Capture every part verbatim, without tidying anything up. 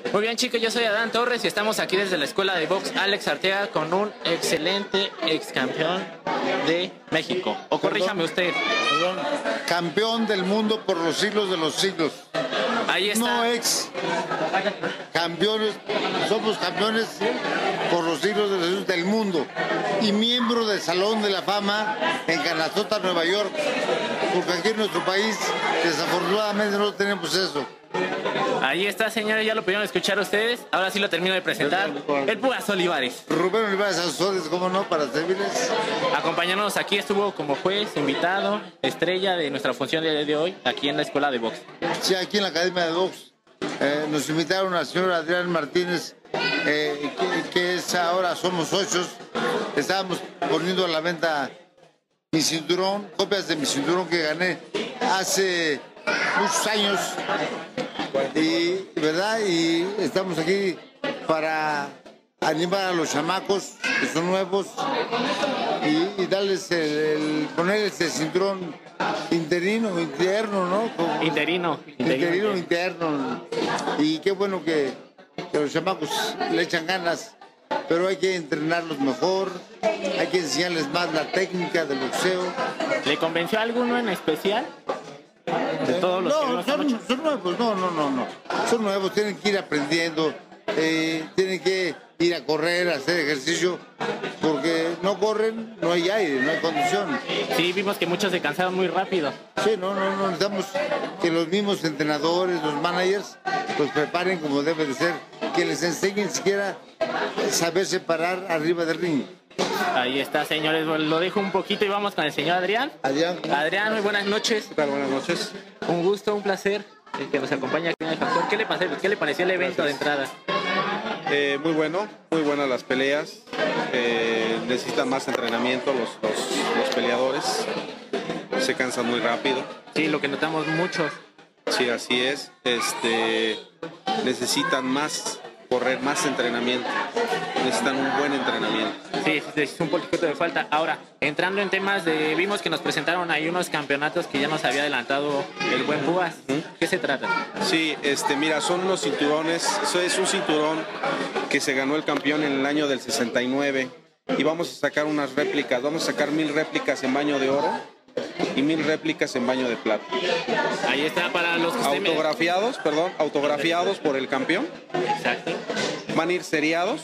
Muy bien, chicos, yo soy Adán Torres y estamos aquí desde la Escuela de Box Alex Arteaga con un excelente ex campeón de México. O corríjame usted. Perdón. Campeón del mundo por los siglos de los siglos. Ahí está. No ex. Campeones, somos campeones por los siglos de los siglos del mundo. Y miembro del Salón de la Fama en Canastota, Nueva York. Porque aquí en nuestro país, desafortunadamente, no tenemos eso. Ahí está, señores, ya lo pudieron escuchar ustedes. Ahora sí lo termino de presentar. El Púas Olivares. Rubén Olivares Azules, ¿cómo no? Para servirles. Acompañándonos aquí estuvo como juez, invitado, estrella de nuestra función de, de hoy, aquí en la Escuela de Box. Sí, aquí en la Academia de Box. Eh, nos invitaron al señor Adrián Martínez, eh, que, que es ahora Somos Socios. Estábamos poniendo a la venta mi cinturón, copias de mi cinturón que gané hace muchos años. Y, ¿verdad? Y estamos aquí para animar a los chamacos que son nuevos y, y darles el, el ponerles el cinturón interino, interno, ¿no? Como, interino, interino, interino, interno. Y qué bueno que, que los chamacos le echan ganas, pero hay que entrenarlos mejor, hay que enseñarles más la técnica del boxeo. ¿Le convenció a alguno en especial? De todos los no, que son, son nuevos, no, no, no, no. Son nuevos, tienen que ir aprendiendo, eh, tienen que ir a correr, a hacer ejercicio, porque no corren, no hay aire, no hay condición. Sí, vimos que muchos se cansaron muy rápido. Sí, no, no, no, necesitamos que los mismos entrenadores, los managers, los preparen como debe de ser, que les enseñen siquiera saber separar arriba del ring. Ahí está, señores, lo dejo un poquito y vamos con el señor Adrián. Adrián. Adrián, muy buenas noches. ¿Qué tal? Buenas noches. Un gusto, un placer que nos acompañe aquí en el Factor. ¿Qué le pasó? ¿Qué le pareció el evento Gracias. de entrada? Eh, muy bueno, muy buenas las peleas. Eh, necesitan más entrenamiento los, los, los peleadores. Se cansan muy rápido. Sí, lo que notamos muchos. Sí, así es. Este, necesitan más correr, más entrenamiento. Necesitan un buen entrenamiento. Sí, es un poquito de falta. Ahora, entrando en temas de... Vimos que nos presentaron ahí unos campeonatos que ya nos había adelantado el buen Púas. ¿Qué se trata? Sí, este, mira, son unos cinturones. Eso es un cinturón que se ganó el campeón en el año del sesenta y nueve. Y vamos a sacar unas réplicas. Vamos a sacar mil réplicas en baño de oro y mil réplicas en baño de plata. Ahí está para los que usted Autografiados, me... perdón, autografiados por el campeón. Exacto. Van a ir seriados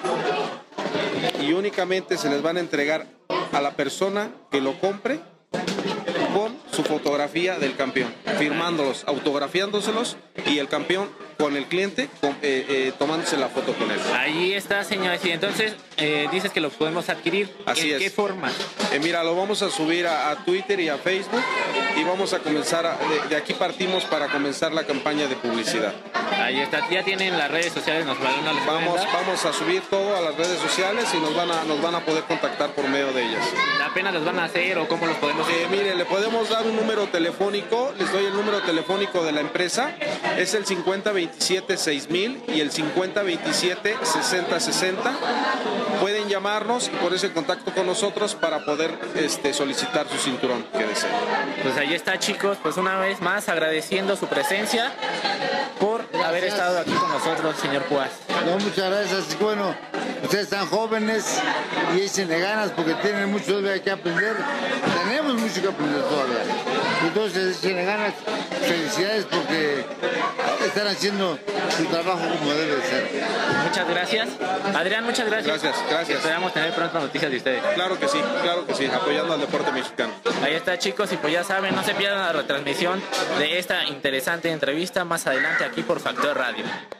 y únicamente se les van a entregar a la persona que lo compre con su fotografía del campeón, firmándolos, autografiándoselos y el campeón con el cliente con, eh, eh, tomándose la foto con él. Ahí está, señores. Y entonces eh, dices que lo podemos adquirir. Así ¿En es. qué forma? Eh, mira, lo vamos a subir a, a Twitter y a Facebook y vamos a comenzar, a, de, de aquí partimos para comenzar la campaña de publicidad. Ahí está, ya tienen las redes sociales, nos van a Vamos, vamos a subir todo a las redes sociales y nos van a, nos van a poder contactar por medio de ellas. ¿Apenas los van a hacer o cómo los podemos hacer? Eh, mire, le podemos dar un número telefónico, les doy el número telefónico de la empresa, es el cincuenta veintisiete seis mil y el cincuenta veintisiete sesenta sesenta. Pueden llamarnos y ponerse en contacto con nosotros para poder este, solicitar su cinturón que deseen. Pues ahí está, chicos, pues una vez más agradeciendo su presencia por haber estado aquí con nosotros, señor Púas. No, muchas gracias. Bueno, ustedes están jóvenes y échenle ganas porque tienen mucho todavía que aprender. Tenemos mucho que aprender todavía. Entonces, échenle ganas. Felicidades porque están haciendo su trabajo como debe ser. Muchas gracias. Adrián, muchas gracias. Gracias, gracias. Esperamos tener pronto noticias de ustedes. Claro que sí, claro que sí, apoyando al deporte mexicano. Ahí está, chicos, y pues ya saben, no se pierdan la retransmisión de esta interesante entrevista más adelante aquí por Factor Radio.